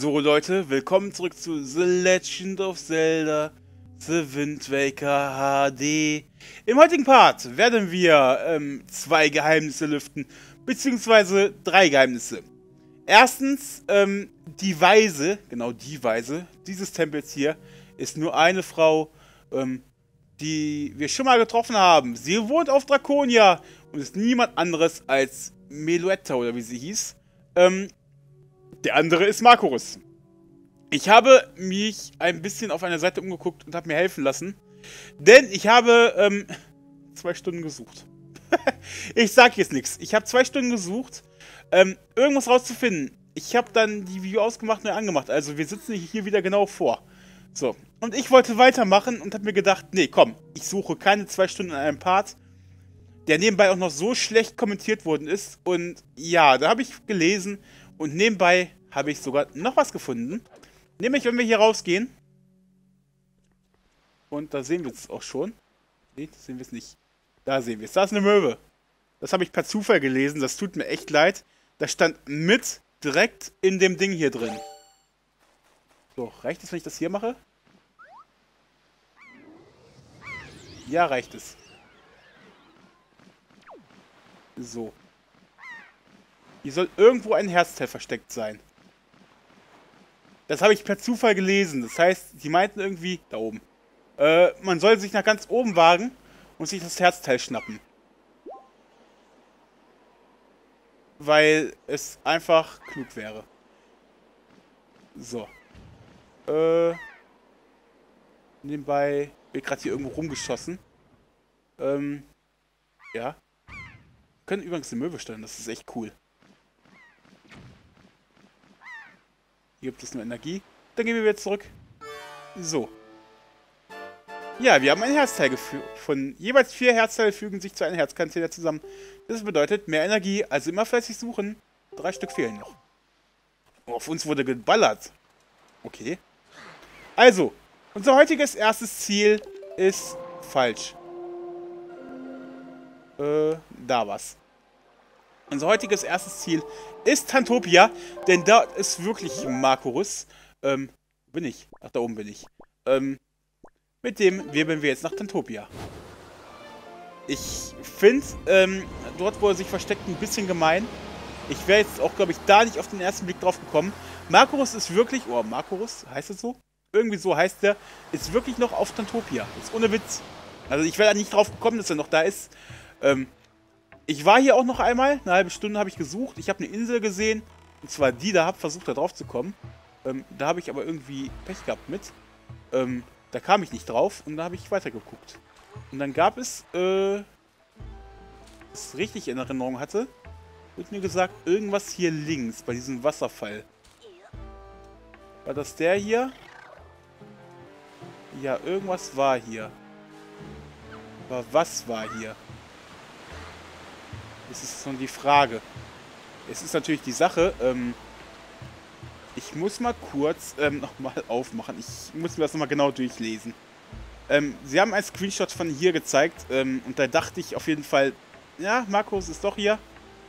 So Leute, willkommen zurück zu The Legend of Zelda The Wind Waker HD. Im heutigen Part werden wir zwei Geheimnisse lüften, beziehungsweise drei Geheimnisse. Erstens, die Weise, genau die Weise dieses Tempels hier, ist nur eine Frau, die wir schon mal getroffen haben. Sie wohnt auf Draconia und ist niemand anderes als Meluetta, oder wie sie hieß. Der andere ist Makorus. Ich habe mich ein bisschen auf einer Seite umgeguckt und habe mir helfen lassen, denn ich habe 2 Stunden gesucht. Ich sag jetzt nichts. Ich habe 2 Stunden gesucht, irgendwas rauszufinden. Ich habe dann die Video ausgemacht und angemacht. Also wir sitzen hier wieder genau vor. So. Und ich wollte weitermachen und habe mir gedacht, nee, komm, ich suche keine 2 Stunden in einem Part, der nebenbei auch noch so schlecht kommentiert worden ist. Und ja, da habe ich gelesen und nebenbei habe ich sogar noch was gefunden. Nämlich, wenn wir hier rausgehen. Und da sehen wir es auch schon. Nee, da sehen wir es nicht. Da sehen wir es. Da ist eine Möwe. Das habe ich per Zufall gelesen. Das tut mir echt leid. Das stand mit direkt in dem Ding hier drin. So, reicht es, wenn ich das hier mache? Ja, reicht es. So. Hier soll irgendwo ein Herzteil versteckt sein. Das habe ich per Zufall gelesen. Das heißt, die meinten irgendwie da oben. Man soll sich nach ganz oben wagen und sich das Herzteil schnappen. Weil es einfach klug wäre. So. Nebenbei wird gerade hier irgendwo rumgeschossen. Ja. Wir können übrigens eine Möwe stellen, das ist echt cool. Hier gibt es nur Energie. Dann gehen wir wieder zurück. So. Ja, wir haben ein Herzteil gefunden. Jeweils 4 Herzteile fügen sich zu einem Herzcontainer zusammen. Das bedeutet mehr Energie, also immer fleißig suchen. 3 Stück fehlen noch. Oh, auf uns wurde geballert. Okay. Also, unser heutiges erstes Ziel ist falsch. Da was. Unser heutiges erstes Ziel ist Tantopia, denn da ist wirklich Makorus. Bin ich? Ach, da oben bin ich. Mit dem wirbeln wir jetzt nach Tantopia. Ich finde, dort, wo er sich versteckt, ein bisschen gemein. Ich wäre jetzt auch, glaube ich, da nicht auf den ersten Blick drauf gekommen. Makorus ist wirklich, oh, Makorus, heißt es so? Irgendwie so heißt der, ist wirklich noch auf Tantopia. Ist ohne Witz. Also ich wäre da nicht drauf gekommen, dass er noch da ist. Ich war hier auch noch einmal, eine halbe Stunde habe ich gesucht. Ich habe eine Insel gesehen, und zwar die da, habe versucht da drauf zu kommen. Da habe ich aber irgendwie Pech gehabt mit. Da kam ich nicht drauf und da habe ich weitergeguckt. Und dann gab es, was ich richtig in Erinnerung hatte, wird mir gesagt, irgendwas hier links, bei diesem Wasserfall. War das der hier? Ja, irgendwas war hier. Aber was war hier? Das ist so die Frage. Es ist natürlich die Sache, ich muss mal kurz nochmal aufmachen. Ich muss mir das nochmal genau durchlesen. Sie haben einen Screenshot von hier gezeigt und da dachte ich auf jeden Fall, ja, Markus ist doch hier.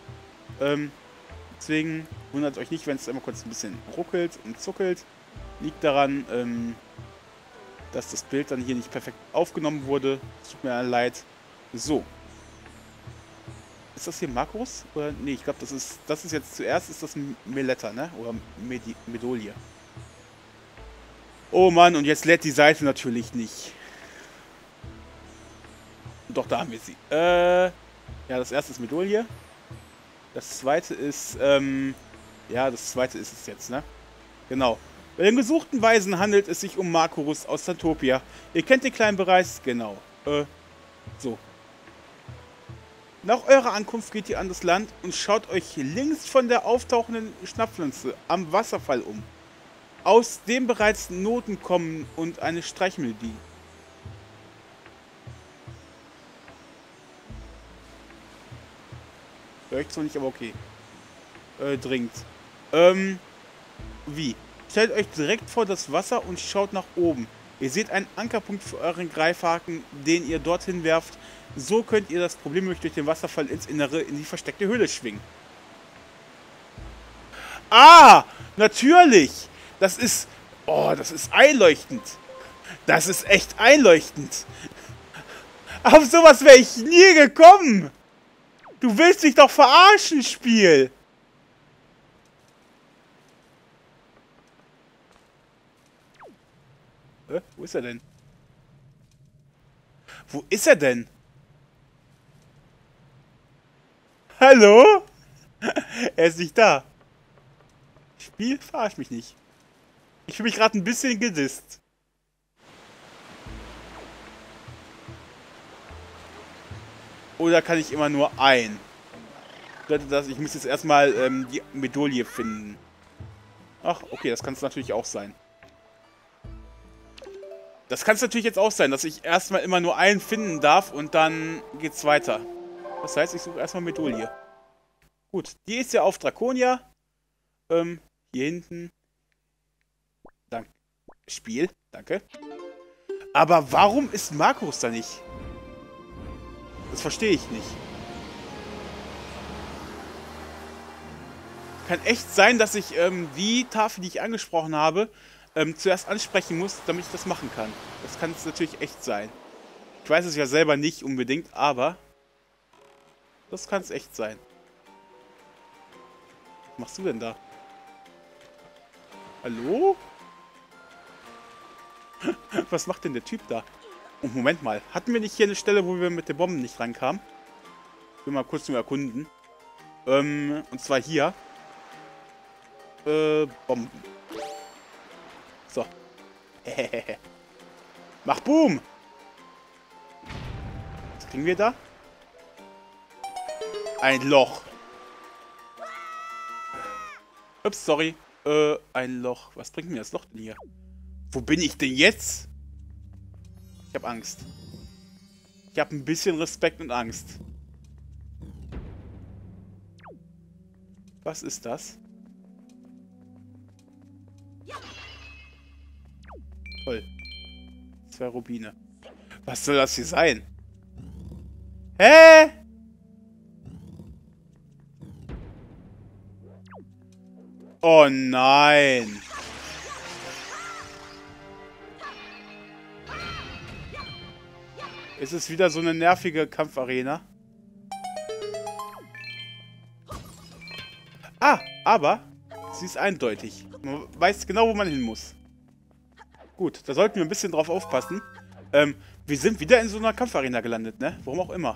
Deswegen wundert euch nicht, wenn es einmal kurz ein bisschen ruckelt und zuckelt. Liegt daran, dass das Bild dann hier nicht perfekt aufgenommen wurde. Tut mir leid. So. Ist das hier Makorus? Oder? Nee, ich glaube, das ist jetzt zuerst ist das Meletta, ne? Oder Medolia. Oh Mann, und jetzt lädt die Seite natürlich nicht. Doch, da haben wir sie. Ja, das erste ist Medolia. Das zweite ist, ja, das zweite ist es jetzt, ne? Genau. Bei den gesuchten Weisen handelt es sich um Makorus aus Tantopia. Ihr kennt den kleinen Bereich, genau. So. Nach eurer Ankunft geht ihr an das Land und schaut euch links von der auftauchenden Schnapppflanze am Wasserfall um. Aus dem bereits Noten kommen und eine Streichmelodie. Hör ich zwar nicht, aber okay. Dringend. Wie? Stellt euch direkt vor das Wasser und schaut nach oben. Ihr seht einen Ankerpunkt für euren Greifhaken, den ihr dorthin werft. So könnt ihr das problemlos durch den Wasserfall ins Innere in die versteckte Höhle schwingen. Ah, natürlich! Das ist... Oh, das ist einleuchtend. Das ist echt einleuchtend. Auf sowas wäre ich nie gekommen. Du willst mich doch verarschen, Spiel. Wo ist er denn? Wo ist er denn? Hallo? Er ist nicht da. Spiel, verarsch mich nicht. Ich fühle mich gerade ein bisschen gedisst. Oder kann ich immer nur ein? Bedeutet das, ich muss jetzt erstmal die Medaille finden. Ach, okay, das kann es natürlich auch sein. Das kann es natürlich jetzt auch sein, dass ich erstmal immer nur einen finden darf und dann geht's weiter. Das heißt, ich suche erstmal Medaille. Gut, die ist ja auf Draconia. Hier hinten. Danke. Spiel, danke. Aber warum ist Markus da nicht? Das verstehe ich nicht. Kann echt sein, dass ich die Tafel, die ich angesprochen habe, zuerst ansprechen muss, damit ich das machen kann. Das kann es natürlich echt sein. Ich weiß es ja selber nicht unbedingt, aber das kann es echt sein. Was machst du denn da? Hallo? Was macht denn der Typ da? Oh, Moment mal. Hatten wir nicht hier eine Stelle, wo wir mit den Bomben nicht rankamen? Ich will mal kurz nur erkunden. Und zwar hier. Bomben. So. Mach Boom! Was kriegen wir da? Ein Loch. Ups, sorry. Ein Loch. Was bringt mir das Loch denn hier? Wo bin ich denn jetzt? Ich habe Angst. Ich habe ein bisschen Respekt und Angst. Was ist das? Toll. 2 Rubine. Was soll das hier sein? Hä? Oh nein. Es ist wieder so eine nervige Kampfarena. Ah, aber sie ist eindeutig. Man weiß genau, wo man hin muss. Gut, da sollten wir ein bisschen drauf aufpassen. Wir sind wieder in so einer Kampfarena gelandet, ne? Warum auch immer.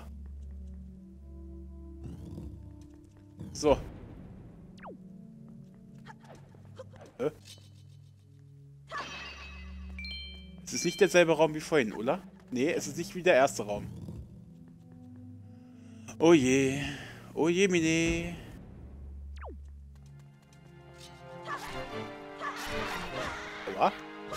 So. Es ist nicht derselbe Raum wie vorhin, oder? Nee, es ist nicht wie der erste Raum. Oh je. Oh je, mine. Aua.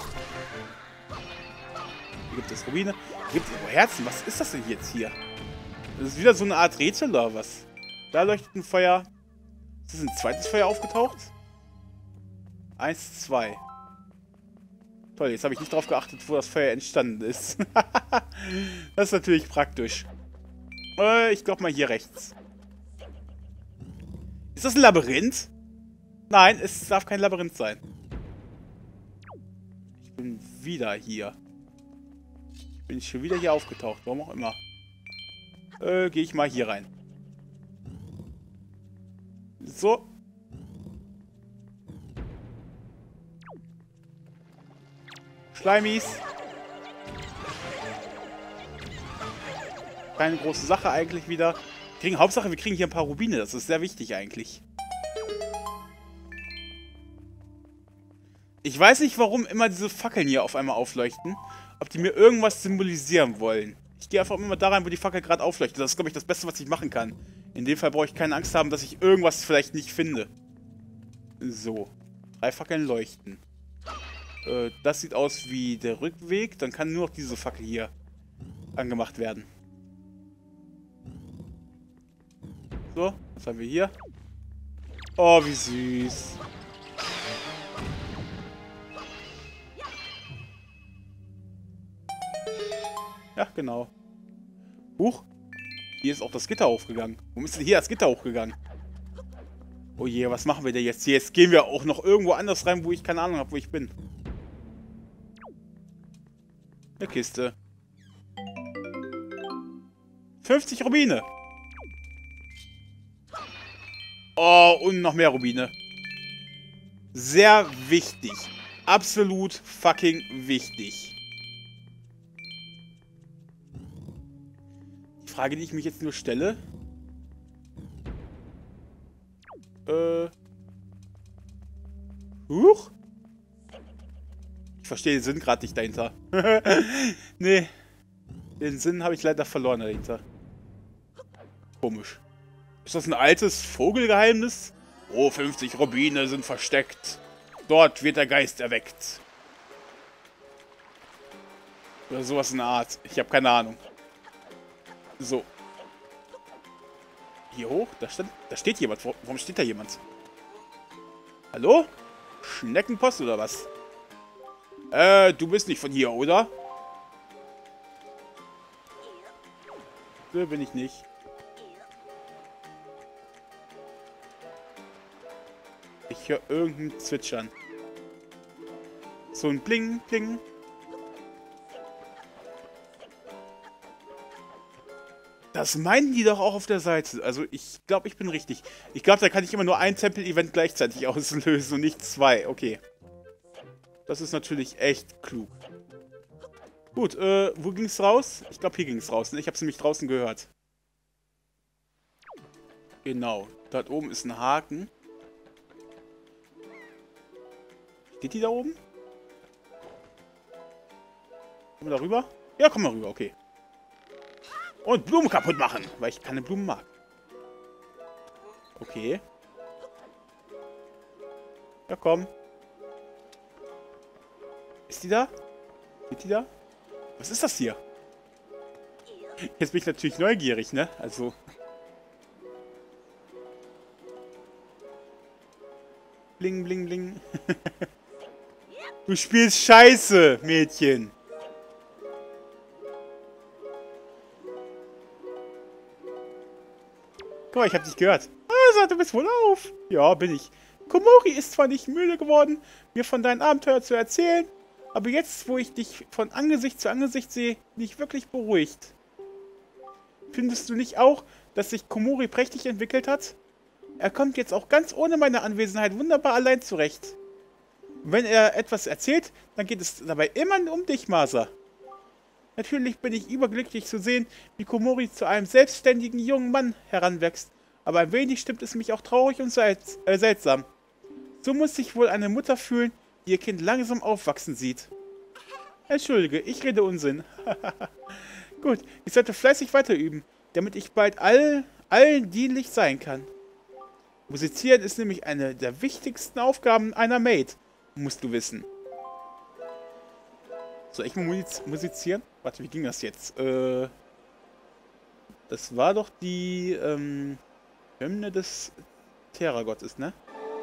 Hier gibt es Rubine. Hier gibt es Herzen. Was ist das denn jetzt hier? Das ist wieder so eine Art Rätsel oder was? Da leuchtet ein Feuer. Ist das ein zweites Feuer aufgetaucht? 1, 2. Toll, jetzt habe ich nicht darauf geachtet, wo das Feuer entstanden ist. Das ist natürlich praktisch. Ich glaube mal hier rechts. Ist das ein Labyrinth? Nein, es darf kein Labyrinth sein. Ich bin wieder hier. Ich bin schon wieder hier aufgetaucht, warum auch immer. Gehe ich mal hier rein. So. Schleimis. Keine große Sache eigentlich wieder. Hauptsache, wir kriegen hier ein paar Rubine. Das ist sehr wichtig eigentlich. Ich weiß nicht, warum immer diese Fackeln hier auf einmal aufleuchten. Ob die mir irgendwas symbolisieren wollen. Ich gehe einfach immer da rein, wo die Fackel gerade aufleuchtet. Das ist, glaube ich, das Beste, was ich machen kann. In dem Fall brauche ich keine Angst haben, dass ich irgendwas vielleicht nicht finde. So. 3 Fackeln leuchten. Das sieht aus wie der Rückweg. Dann kann nur noch diese Fackel hier angemacht werden. So, was haben wir hier? Oh, wie süß. Ja, genau. Huch. Hier ist auch das Gitter hochgegangen. Warum ist denn hier das Gitter hochgegangen? Oh je, was machen wir denn jetzt? Jetzt gehen wir auch noch irgendwo anders rein, wo ich keine Ahnung habe, wo ich bin. Eine Kiste. 50 Rubine. Oh, und noch mehr Rubine. Sehr wichtig. Absolut fucking wichtig. Die Frage, die ich mich jetzt nur stelle. Huch? Ich verstehe den Sinn gerade nicht dahinter. Nee. Den Sinn habe ich leider verloren dahinter. Komisch. Ist das ein altes Vogelgeheimnis? Oh, 50 Rubine sind versteckt. Dort wird der Geist erweckt. Oder sowas in der Art. Ich habe keine Ahnung. So. Hier hoch? Da steht jemand. Warum steht da jemand? Hallo? Schneckenpost oder was? Du bist nicht von hier, oder? So bin ich nicht. Ich höre irgendein Zwitschern. So ein Bling, Bling. Das meinen die doch auch auf der Seite. Also ich glaube, ich bin richtig. Ich glaube, da kann ich immer nur ein Tempel-Event gleichzeitig auslösen und nicht zwei. Okay. Das ist natürlich echt klug. Gut, wo ging's raus? Ich glaube, hier ging's raus. Ne? Ich habe es nämlich draußen gehört. Genau. Dort oben ist ein Haken. Steht die da oben? Kommen wir da rüber? Ja, komm mal rüber, okay. Und Blumen kaputt machen, weil ich keine Blumen mag. Okay. Ja, komm. Ist die da? Steht die da? Was ist das hier? Jetzt bin ich natürlich neugierig, ne? Also. Bling, bling, bling. Du spielst Scheiße, Mädchen. Guck mal, ich hab dich gehört. Also, du bist wohl auf. Ja, bin ich. Komori ist zwar nicht müde geworden, mir von deinen Abenteuern zu erzählen, aber jetzt, wo ich dich von Angesicht zu Angesicht sehe, bin ich wirklich beruhigt. Findest du nicht auch, dass sich Komori prächtig entwickelt hat? Er kommt jetzt auch ganz ohne meine Anwesenheit wunderbar allein zurecht. Wenn er etwas erzählt, dann geht es dabei immer um dich, Masa. Natürlich bin ich überglücklich zu sehen, wie Komori zu einem selbstständigen jungen Mann heranwächst, aber ein wenig stimmt es mich auch traurig und seltsam. So muss sich wohl eine Mutter fühlen, die ihr Kind langsam aufwachsen sieht. Entschuldige, ich rede Unsinn. Gut, ich sollte fleißig weiterüben, damit ich bald allen dienlich sein kann. Musizieren ist nämlich eine der wichtigsten Aufgaben einer Maid, musst du wissen. Soll ich mal musizieren? Warte, wie ging das jetzt? Das war doch die Hymne des Terragottes, ne?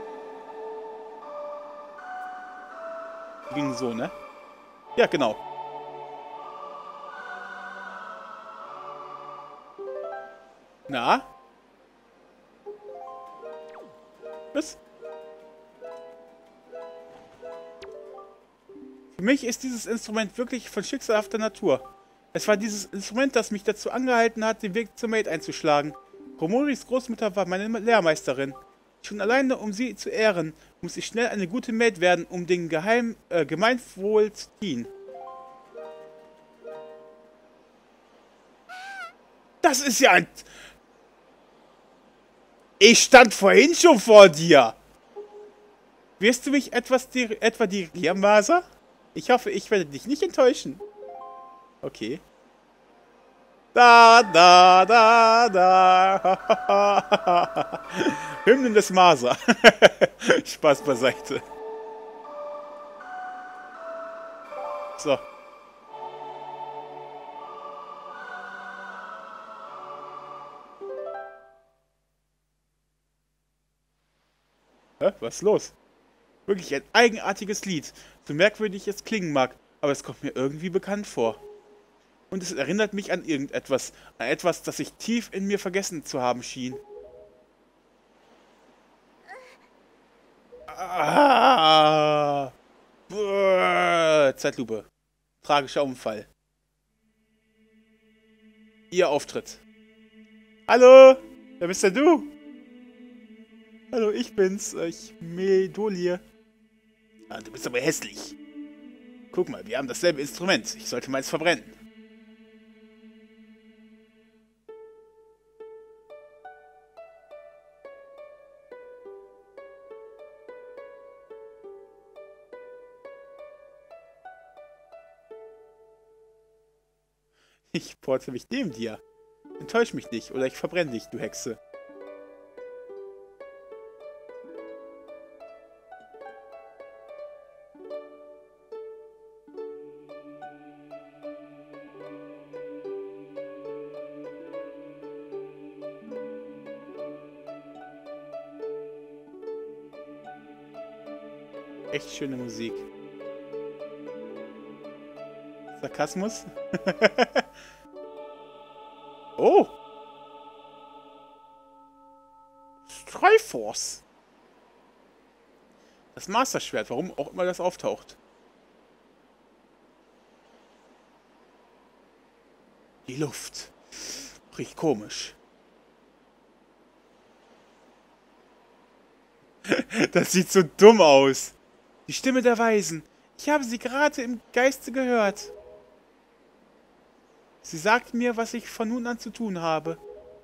Ging so, ne? Ja, genau. Na? Was? Für mich ist dieses Instrument wirklich von schicksalhafter Natur. Es war dieses Instrument, das mich dazu angehalten hat, den Weg zur Maid einzuschlagen. Komoris Großmutter war meine Lehrmeisterin. Schon alleine, um sie zu ehren, muss ich schnell eine gute Maid werden, um dem Gemeinwohl zu dienen. Das ist ja ein... Ich stand vorhin schon vor dir. Wirst du mich etwa dirigieren, Masa? Ich hoffe, ich werde dich nicht enttäuschen. Okay. Da, da, da, da. Hymnen des Masa. Spaß beiseite. So. Hä? Was ist los? Wirklich ein eigenartiges Lied. So merkwürdig es klingen mag, aber es kommt mir irgendwie bekannt vor. Und es erinnert mich an irgendetwas. An etwas, das ich tief in mir vergessen zu haben schien. Ah. Zeitlupe. Tragischer Unfall. Ihr Auftritt. Hallo? Wer bist denn du? Hallo, ich bin's. Medolie. Ah, du bist aber hässlich. Guck mal, wir haben dasselbe Instrument. Ich sollte meins verbrennen. Ich porte mich neben dir. Enttäusch mich nicht, oder ich verbrenne dich, du Hexe. Echt schöne Musik. Sarkasmus? Oh! Triforce! Das Master-Schwert, warum auch immer das auftaucht. Die Luft. Riecht komisch. Das sieht so dumm aus. Die Stimme der Weisen. Ich habe sie gerade im Geiste gehört. Sie sagt mir, was ich von nun an zu tun habe.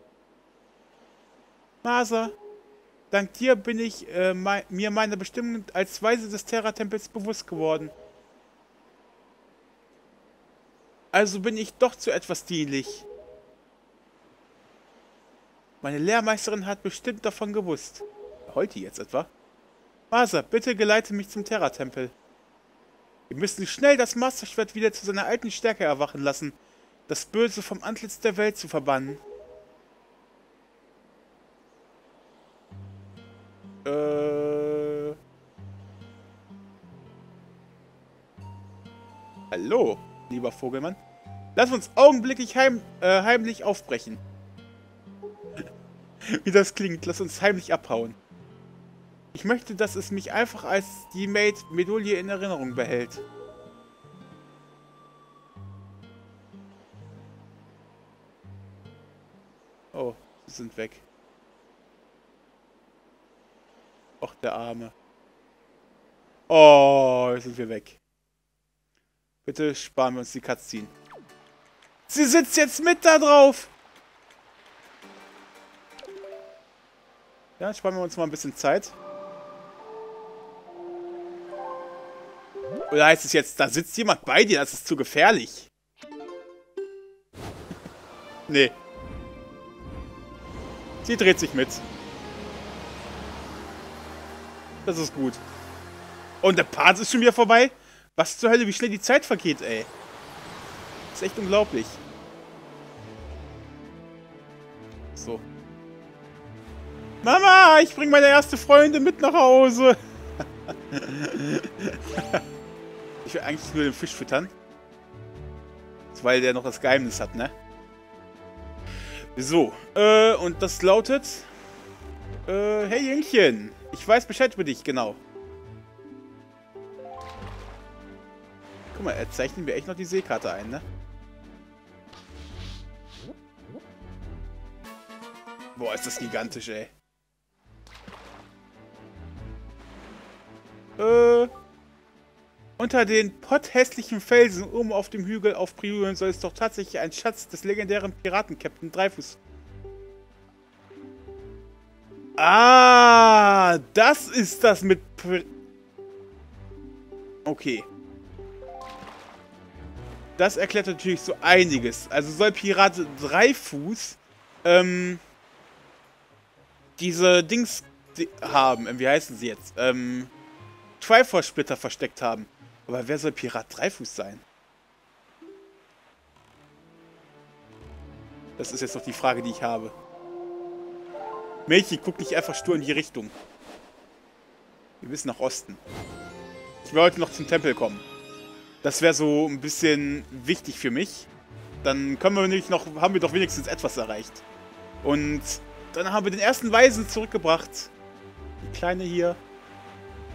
Masa, dank dir bin ich mir meiner Bestimmung als Weise des Terra-Tempels bewusst geworden. Also bin ich doch zu etwas dienlich. Meine Lehrmeisterin hat bestimmt davon gewusst. Heult die jetzt etwa? Masa, bitte geleite mich zum Terra-Tempel. Wir müssen schnell das Masterschwert wieder zu seiner alten Stärke erwachen lassen. Das Böse vom Antlitz der Welt zu verbannen. Hallo, lieber Vogelmann. Lass uns augenblicklich heimlich aufbrechen. Wie das klingt, lass uns heimlich abhauen. Ich möchte, dass es mich einfach als die Maid Medolie in Erinnerung behält. Oh, sie sind weg. Och, der Arme. Oh, jetzt sind wir weg. Bitte sparen wir uns die Cutscene. Sie sitzt jetzt mit da drauf! Ja, sparen wir uns mal ein bisschen Zeit. Oder heißt es jetzt, da sitzt jemand bei dir, das ist zu gefährlich? Nee. Sie dreht sich mit. Das ist gut. Und der Part ist schon wieder vorbei? Was zur Hölle, wie schnell die Zeit vergeht, ey. Das ist echt unglaublich. So. Mama, ich bring meine erste Freundin mit nach Hause. Ich will eigentlich nur den Fisch füttern. Weil der noch das Geheimnis hat, ne? So, und das lautet... hey Jüngchen, ich weiß Bescheid über dich, genau. Guck mal, er zeichnet mir echt noch die Seekarte ein, ne? Boah, ist das gigantisch, ey. Unter den potthässlichen Felsen oben auf dem Hügel auf Priulen soll es doch tatsächlich ein Schatz des legendären Piraten-Captain Dreifuß. Ah, das ist das mit... Okay. Das erklärt natürlich so einiges. Also soll Pirat Dreifuß diese Dings haben. Wie heißen sie jetzt? Triforce-Splitter versteckt haben. Aber wer soll Pirat Dreifuß sein? Das ist jetzt noch die Frage, die ich habe. Mädchen, guck nicht einfach stur in die Richtung. Wir müssen nach Osten. Ich will heute noch zum Tempel kommen. Das wäre so ein bisschen wichtig für mich. Dann können wir nämlich noch, haben wir doch wenigstens etwas erreicht. Und dann haben wir den ersten Weisen zurückgebracht. Die Kleine hier.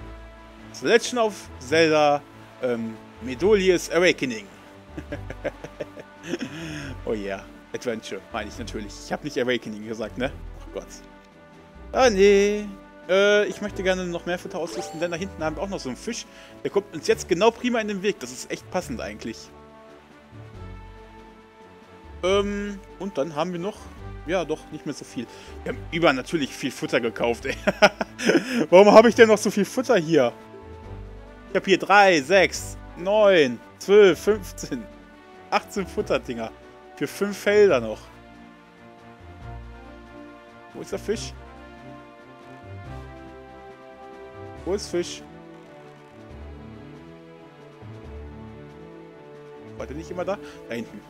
The Legend of Zelda Medolia's Awakening. Oh yeah, Adventure, meine ich natürlich. Ich habe nicht Awakening gesagt, ne? Ach Gott. Ah, nee. Ich möchte gerne noch mehr Futter ausrüsten, denn da hinten haben wir auch noch so einen Fisch. Der kommt uns jetzt genau prima in den Weg. Das ist echt passend eigentlich. Und dann haben wir noch... Ja, doch, nicht mehr so viel. Wir haben natürlich viel Futter gekauft, ey. Warum habe ich denn noch so viel Futter hier? Ich habe hier 3, 6, 9, 12, 15, 18 Futterdinger. Für 5 Felder noch. Wo ist der Fisch? Wo ist Fisch? War der nicht immer da? Da hinten.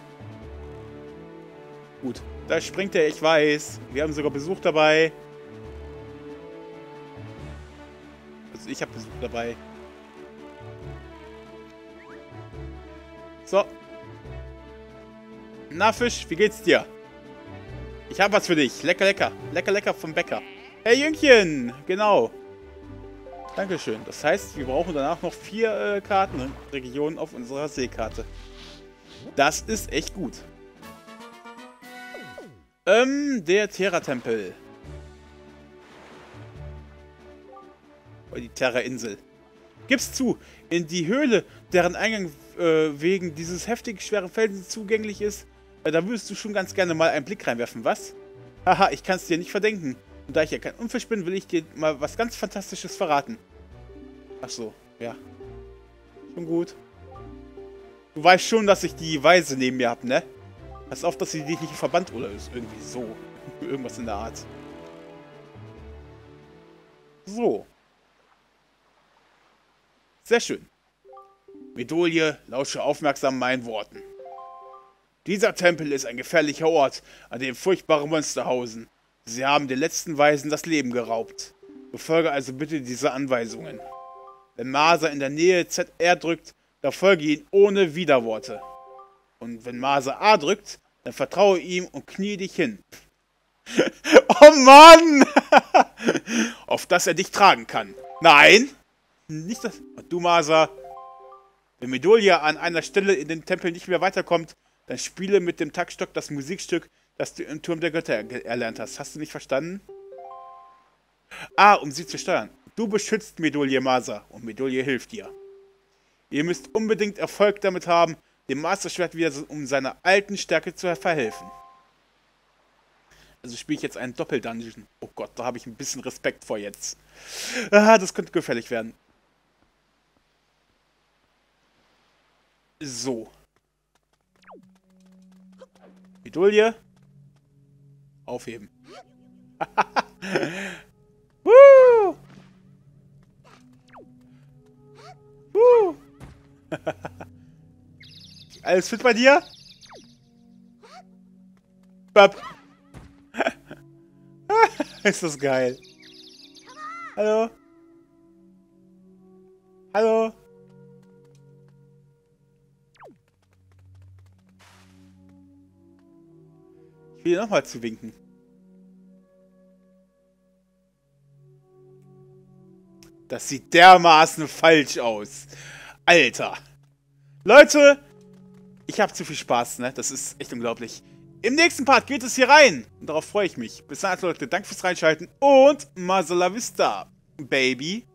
Gut, da springt er, ich weiß. Wir haben sogar Besuch dabei. Also ich habe Besuch dabei. So. Na Fisch, wie geht's dir? Ich habe was für dich. Lecker, lecker. Lecker, lecker vom Bäcker. Hey Jüngchen, genau. Dankeschön. Das heißt, wir brauchen danach noch 4 Kartenregionen auf unserer Seekarte. Das ist echt gut. Der Terra-Tempel. Oder die Terra-Insel. Gib's zu, in die Höhle, deren Eingang wegen dieses heftig schweren Felsens zugänglich ist, da würdest du schon ganz gerne mal einen Blick reinwerfen, was? Haha, ich kann es dir nicht verdenken. Und da ich ja kein Unfisch bin, will ich dir mal was ganz Fantastisches verraten. Ach so, ja. Schon gut. Du weißt schon, dass ich die Weise neben mir habe, ne? Pass auf, dass sie dich nicht verbannt oder ist irgendwie so. Irgendwas in der Art. So. Sehr schön. Medolie, lausche aufmerksam meinen Worten. Dieser Tempel ist ein gefährlicher Ort, an dem furchtbare Monster hausen. Sie haben den letzten Weisen das Leben geraubt. Befolge also bitte diese Anweisungen. Wenn Masa in der Nähe ZR drückt, dann folge ihn ohne Widerworte. Und wenn Masa A drückt, dann vertraue ihm und knie dich hin. Oh Mann! Auf dass er dich tragen kann. Nein! Nicht das... Und du, Masa. Wenn Medolia an einer Stelle in den Tempel nicht mehr weiterkommt, dann spiele mit dem Taktstock das Musikstück, das du im Turm der Götter erlernt hast. Hast du nicht verstanden? Ah, um sie zu steuern. Du beschützt Medolia Masa und Medolia hilft dir. Ihr müsst unbedingt Erfolg damit haben, dem Masterschwert wieder um seiner alten Stärke zu verhelfen. Also spiele ich jetzt einen Doppeldungeon. Oh Gott, da habe ich ein bisschen Respekt vor jetzt. Ah, das könnte gefährlich werden. So. Medolia. Aufheben. Alles fit bei dir? Bab. Ist das geil. Hallo? Hallo? Ich will nochmal zuwinken. Das sieht dermaßen falsch aus. Alter. Leute, ich habe zu viel Spaß, ne? Das ist echt unglaublich. Im nächsten Part geht es hier rein. Und darauf freue ich mich. Bis dann, Leute. Danke fürs Reinschalten und Masa la Vista, Baby.